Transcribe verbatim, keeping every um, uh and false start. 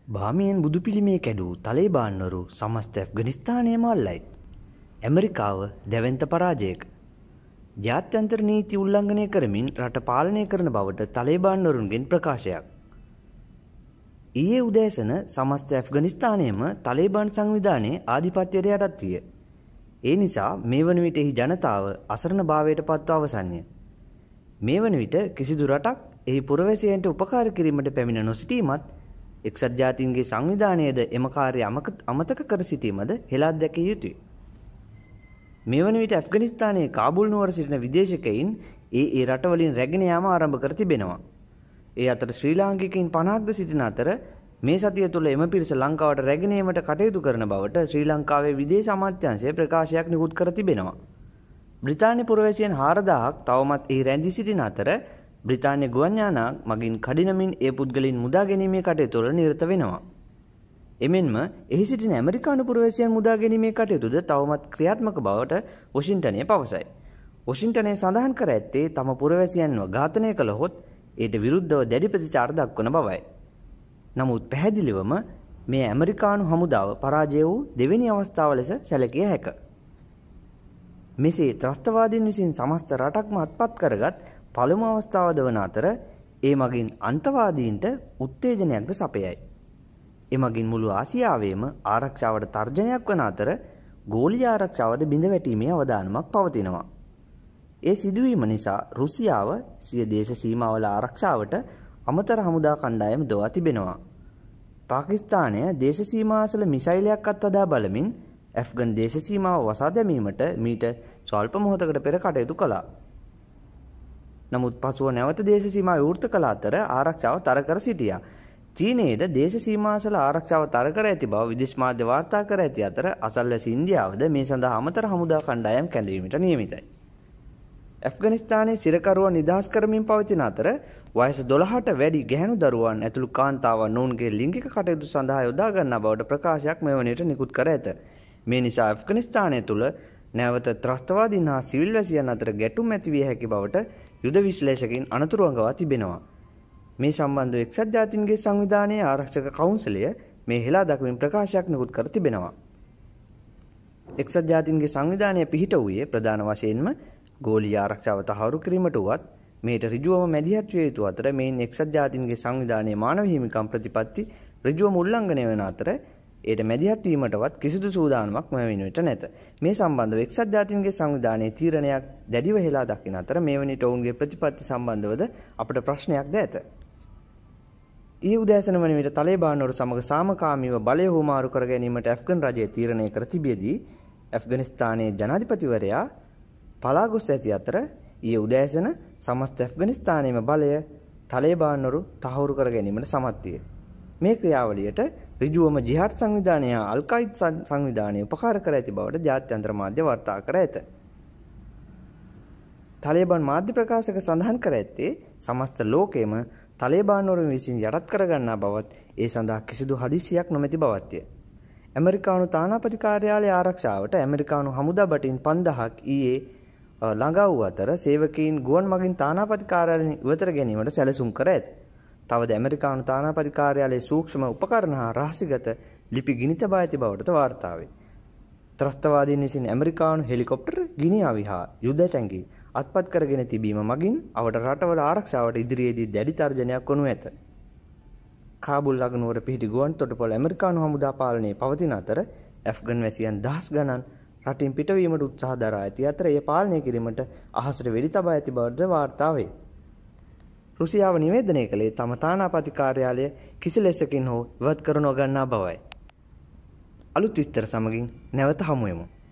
භාමියන් බුදු පිළිමේ කැඩූ තලේබාන්වරු සමස්ත ඇෆ්ගනිස්තානයේම අල්ලයි. ඇමරිකාව දැවැන්ත පරාජයක. ජාත්‍යන්තර නීති උල්ලංඝනය කරමින් රට පාලනය කරන බවට තලේබාන්වරුන්ගෙන් ප්‍රකාශයක්. ඊයේ උදෑසන සමස්ත ඇෆ්ගනිස්තානයේම තලේබාන් සංවිධානයේ ආධිපත්‍යයට යටත් විය. ඒ නිසා මේ වන විට එහි ජනතාව අසරණභාවයට පත්ව අවසන්ය. මේ වන විට කිසිදු රටක් එහි පුරවැසියන්ට උපකාර කිරීමට පැමිණ නොසිටීමත් එක්සත් ජාතීන්ගේ සංවිධානයේද එම කාර්ය අමතක කර සිටීමද හෙළා දැකිය යුතුය. මේ වන විට ඇෆ්ගනිස්තානයේ කාබුල් නුවර සිටින විදේශිකයින් ඒ ඒ රටවලින් රැගෙන යාම ආරම්භ කර තිබෙනවා. ඒ අතර ශ්‍රී ලාංකිකයින් පනහක්ද සිටින අතර මේ සතිය තුළ එම පිරිස ලංකාවට රැගෙන ඒමට කටයුතු කරන බවට ශ්‍රී ලංකාවේ විදේශ අමාත්‍යාංශය ප්‍රකාශයක් නිකුත් කර තිබෙනවා. බ්‍රිතාන්‍ය පුරවැසියන් හාරදාහක් තවමත් එහි රැඳී සිටින අතර බ්‍රිතාන්‍ය ගුවන් යානාක් මගින් කඩිනමින් ඒ පුද්ගලයන් මුදා ගැනීමේ කටයුතු වල නිරත වෙනවා. එමෙන්ම එහි සිටින ඇමරිකානු පුරවැසියන් මුදා ගැනීමේ කටයුතුද තවමත් ක්‍රියාත්මක බවට වොෂින්ටනය පවසයි. වොෂින්ටනය සඳහන් කර ඇත්තේ තම පුරවැසියන්ව ඝාතනය කළහොත් ඊට විරුද්ධව දැඩි ප්‍රතිචාර දක්වන බවයි. නමුත් පැහැදිලිවම මේ ඇමරිකානු හමුදාව පරාජය වූ දෙවෙනි අවස්ථාව ලෙස සැලකිය හැක. මෙසේ ත්‍රස්තවාදීන් විසින් සමස්ත රටක්ම අත්පත් කරගත් පළමු අවස්ථාවද වන අතර ඒ මගින් අන්තවාදීන්ට උත්තේජනයක්ද සපයයි. එමගින් මුළු ආසියාවේම ආරක්ෂාවට තර්ජනයක් වන අතර ගෝලීය ආරක්ෂාවද බිඳ වැටීමේ අවදානමක් පවතිනවා. ඒ සිදුවීම නිසා රුසියාව සිය දේශ සීමාවල ආරක්ෂාවට අමතර හමුදා කණ්ඩායම් දොවා තිබෙනවා. පාකිස්තානය දේශ සීමාසල මිසයිලයක් අත්හදා බලමින් ඇෆ්ගන් දේශ සීමාව වසා දැමීමට මීට ස්වල්ප මොහොතකට පෙර කටයුතු කළා. නමුත් පසුව නැවත දේශ සීමාව විවෘත කළ අතර ආරක්ෂාව තර කර සිටියා. චීනයේද දේශ සීමාසල ආරක්ෂාව තර කර ඇති බව විදේශ මාධ්‍ය වාර්තා කර ඇති අතර අසල්වැසි ඉන්දියාවද මේ සඳහා අමතර හමුදා කණ්ඩායම් කැඳවීමට නියමිතයි. ඇෆ්ගනිස්තානයේ සිරකරුවන් නිදහස් කරමින් පවතින අතර වයස දොළහට වැඩි ගැහැණු දරුවන් ඇතුළු කාන්තාවන් ඔවුන්ගේ ලිංගික කටයුතු සඳහා යොදා ගන්නා බවට ප්‍රකාශයක් මෙවැනිට නිකුත් කර ඇත. මේ නිසා ඇෆ්ගනිස්තානය තුළ නැවත ත්‍රස්තවාදීන් හා සිවිල් වැසියන් අතර ගැටුම් ඇති විය හැකි බවට යුද විශ්ලේෂකයින් අනතුරු අඟවා තිබෙනවා. මේ සම්බන්ධව එක්සත් ජාතීන්ගේ සංවිධානයේ ආරක්ෂක කවුන්සිලය මේ හෙළා දක්වමින් ප්‍රකාශයක් නිකුත් කර තිබෙනවා. එක්සත් ජාතීන්ගේ සංවිධානය පිහිට වූයේ ප්‍රධාන වශයෙන්ම ගෝලීය ආරක්ෂාව තහවුරු කිරීමට වුවත් මේට ඍජුවම මැදිහත් විය යුතු අතර මේන් එක්සත් ජාතීන්ගේ සංවිධානයේ මානව හිමිකම් ප්‍රතිපත්ති ඍජුවම උල්ලංඝනය වන අතර ඒට මැදිහත් වීමටවත් කිසිදු සූදානමක් මෙවැනිට නැත. මේ සම්බන්ධව එක්සත් ජාතීන්ගේ සංවිධානයේ තීරණයක් දැඩිව හෙළා දකින අතර මෙවැනිට ඔවුන්ගේ ප්‍රතිපත්ති සම්බන්ධවද අපට ප්‍රශ්නයක්ද ඇත. ඊ උදෑසන වන විට තලේබාන්වරු සමග සාමකාමීව බලය හුවමාරු කර ගැනීමට ඇෆ්ගන් රජය තීරණය කර තිබියදී ඇෆ්ගනිස්තානයේ ජනාධිපතිවරයා පලා ගොස් ඇති අතර ඊයේ උදෑසන සමස්ත ඇෆ්ගනිස්තානයේම බලය තලේබාන්වරු තහවුරු කර ගැනීමට සමත් විය. මේ ක්‍රියාවලියට ඍජුවම ජිහාඩ් සංවිධානය හා අල් කයිඩ් සංවිධානය උපකාර කර ඇති බවට ජාත්‍යන්තර මාධ්‍ය වාර්තා කර ඇත. තලේබාන් මාධ්‍ය ප්‍රකාශක සඳහන් කර ඇත්තේ සමස්ත ලෝකයේම තලේබාන්වරුන් විසින් යටත් කරගන්නා බවත් ඒ සඳහා කිසිදු හදිසියක් නොමැති බවත්ය. ඇමරිකානු තානාපති කාර්යාලය ආරක්ෂාවට ඇමරිකානු හමුදා බටින් පන්දහක් ඊයේ ළඟා වූ අතර සේවකයින් ගුවන් මගින් තානාපති කාර්යාලයෙන් ඉවතර ගැනීමට සැලසුම් කර ඇත. තවද ඇමරිකානු තානාපති කාර්යාලයේ සූක්ෂම උපකරණ හා රහසිගත ලිපි ගිනි තබා ඇති බවටද වාර්තා වේ. ත්‍රස්තවාදීන් විසින් ඇමරිකානු හෙලිකොප්ටර්, ගිනි අවි හා යුද ටැංකි අත්පත් කරගෙන තිබීම මගින් අවට රටවල ආරක්ෂාවට ඉදිරියේදී දැඩි තර්ජනයක් වනු ඇත. කාබුල් ළගනුවර පිහිටි ගුවන් තොටුපොළ ඇමරිකානු හමුදා පාලනයේ පවතින අතර ඇෆ්ගන් වැසියන් දහස් ගණන් රටින් පිටවීමට උත්සාහ දරා ඇති අතර එය පාලනය කිරීමට අහසට වෙඩි තබා ඇති බවද වාර්තා වේ. රුසියාව නිවේදනය කළේ තම තානාපති කාර්යාලය කිසි ලෙසකින් හෝ ඉවත් කර නොගන්නා බවයි. අලුත් විස්තර සමගින් නැවත හමු වෙමු.